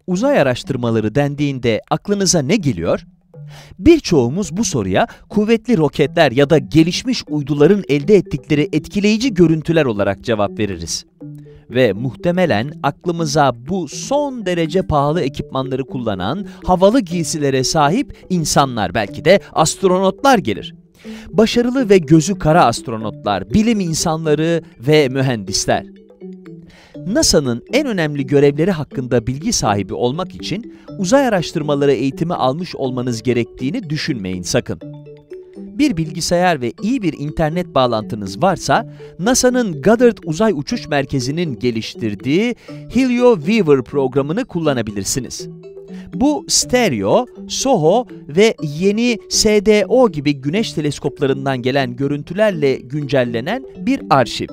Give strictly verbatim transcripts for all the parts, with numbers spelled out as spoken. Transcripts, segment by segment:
Uzay araştırmaları dendiğinde aklınıza ne geliyor? Birçoğumuz bu soruya kuvvetli roketler ya da gelişmiş uyduların elde ettikleri etkileyici görüntüler olarak cevap veririz. Ve muhtemelen aklımıza bu son derece pahalı ekipmanları kullanan, havalı giysilere sahip insanlar, belki de astronotlar gelir. Başarılı ve gözü kara astronotlar, bilim insanları ve mühendisler. NASA'nın en önemli görevleri hakkında bilgi sahibi olmak için uzay araştırmaları eğitimi almış olmanız gerektiğini düşünmeyin sakın. Bir bilgisayar ve iyi bir internet bağlantınız varsa, NASA'nın Goddard Uzay Uçuş Merkezi'nin geliştirdiği HelioWeaver programını kullanabilirsiniz. Bu stereo, SOHO ve yeni S D O gibi güneş teleskoplarından gelen görüntülerle güncellenen bir arşiv.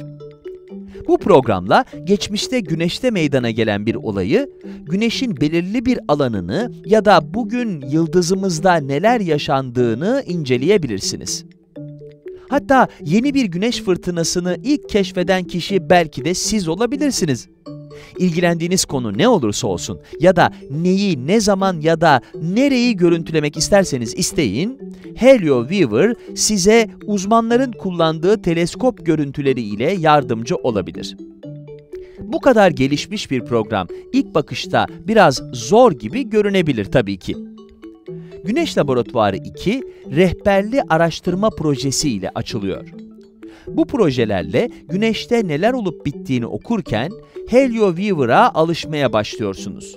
Bu programla geçmişte Güneş'te meydana gelen bir olayı, Güneş'in belirli bir alanını ya da bugün yıldızımızda neler yaşandığını inceleyebilirsiniz. Hatta yeni bir güneş fırtınasını ilk keşfeden kişi belki de siz olabilirsiniz. İlgilendiğiniz konu ne olursa olsun ya da neyi, ne zaman ya da nereyi görüntülemek isterseniz isteyin, HelioWeaver size uzmanların kullandığı teleskop görüntüleri ile yardımcı olabilir. Bu kadar gelişmiş bir program ilk bakışta biraz zor gibi görünebilir tabii ki. Güneş Laboratuvarı iki, rehberli araştırma projesi ile açılıyor. Bu projelerle Güneş'te neler olup bittiğini okurken HelioWeaver'a alışmaya başlıyorsunuz.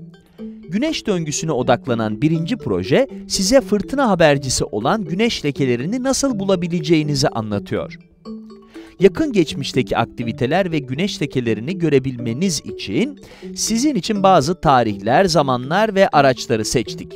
Güneş döngüsüne odaklanan birinci proje, size fırtına habercisi olan güneş lekelerini nasıl bulabileceğinizi anlatıyor. Yakın geçmişteki aktiviteler ve güneş lekelerini görebilmeniz için sizin için bazı tarihler, zamanlar ve araçları seçtik.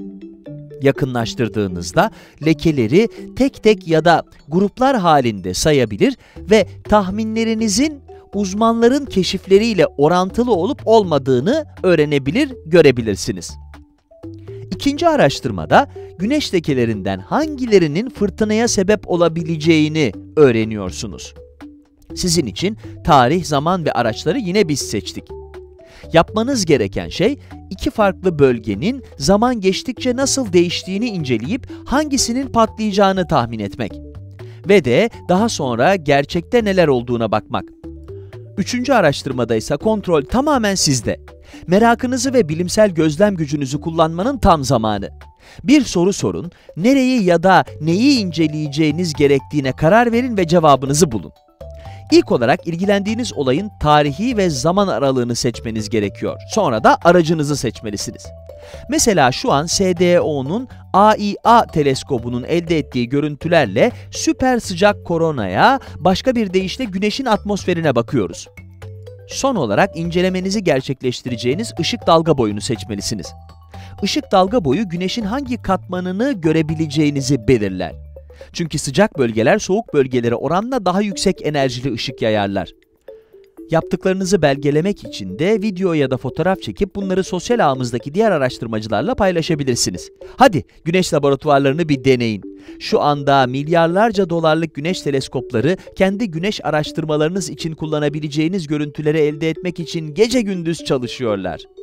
Yakınlaştırdığınızda lekeleri tek tek ya da gruplar halinde sayabilir ve tahminlerinizin uzmanların keşifleriyle orantılı olup olmadığını öğrenebilir, görebilirsiniz. İkinci araştırmada güneş lekelerinden hangilerinin fırtınaya sebep olabileceğini öğreniyorsunuz. Sizin için tarih, zaman ve araçları yine biz seçtik. Yapmanız gereken şey, iki farklı bölgenin zaman geçtikçe nasıl değiştiğini inceleyip hangisinin patlayacağını tahmin etmek. Ve de daha sonra gerçekte neler olduğuna bakmak. Üçüncü araştırmada ise kontrol tamamen sizde. Merakınızı ve bilimsel gözlem gücünüzü kullanmanın tam zamanı. Bir soru sorun, nereyi ya da neyi inceleyeceğiniz gerektiğine karar verin ve cevabınızı bulun. İlk olarak ilgilendiğiniz olayın tarihi ve zaman aralığını seçmeniz gerekiyor. Sonra da aracınızı seçmelisiniz. Mesela şu an S D O'nun A I A teleskobunun elde ettiği görüntülerle süper sıcak koronaya, başka bir deyişle Güneş'in atmosferine bakıyoruz. Son olarak incelemenizi gerçekleştireceğiniz ışık dalga boyunu seçmelisiniz. Işık dalga boyu Güneş'in hangi katmanını görebileceğinizi belirler. Çünkü sıcak bölgeler soğuk bölgelere oranla daha yüksek enerjili ışık yayarlar. Yaptıklarınızı belgelemek için de video ya da fotoğraf çekip bunları sosyal ağımızdaki diğer araştırmacılarla paylaşabilirsiniz. Hadi güneş laboratuvarlarını bir deneyin. Şu anda milyarlarca dolarlık güneş teleskopları kendi güneş araştırmalarınız için kullanabileceğiniz görüntüleri elde etmek için gece gündüz çalışıyorlar.